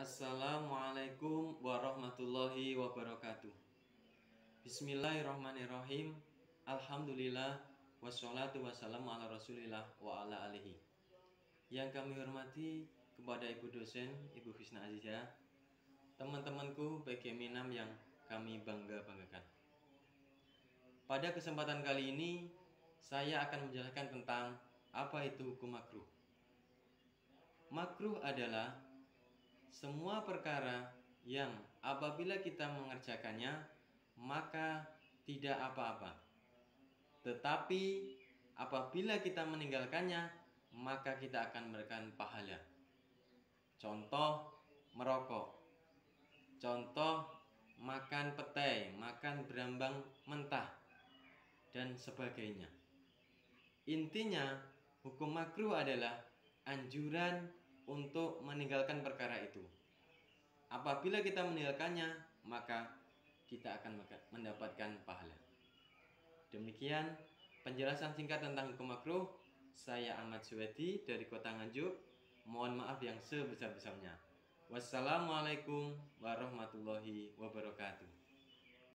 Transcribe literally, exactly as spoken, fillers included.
Assalamualaikum warahmatullahi wabarakatuh. Bismillahirrahmanirrahim. Alhamdulillah wassalatu wassalamu ala rasulillah wa ala alihi. Yang kami hormati kepada Ibu dosen, Ibu Fisna Azizah, teman-temanku P G M enam yang kami bangga-banggakan. Pada kesempatan kali ini saya akan menjelaskan tentang apa itu hukum makruh. Makruh adalah semua perkara yang apabila kita mengerjakannya maka tidak apa-apa, tetapi apabila kita meninggalkannya maka kita akan memberikan pahala. Contoh merokok, contoh makan petai, makan berambang mentah, dan sebagainya. Intinya hukum makruh adalah anjuran untuk meninggalkan perkara itu. Apabila kita meninggalkannya, maka kita akan mendapatkan pahala. Demikian penjelasan singkat tentang hukum makruh. Saya Ahmad Suwedi dari Kota Nganjuk. Mohon maaf yang sebesar-besarnya. Wassalamualaikum warahmatullahi wabarakatuh.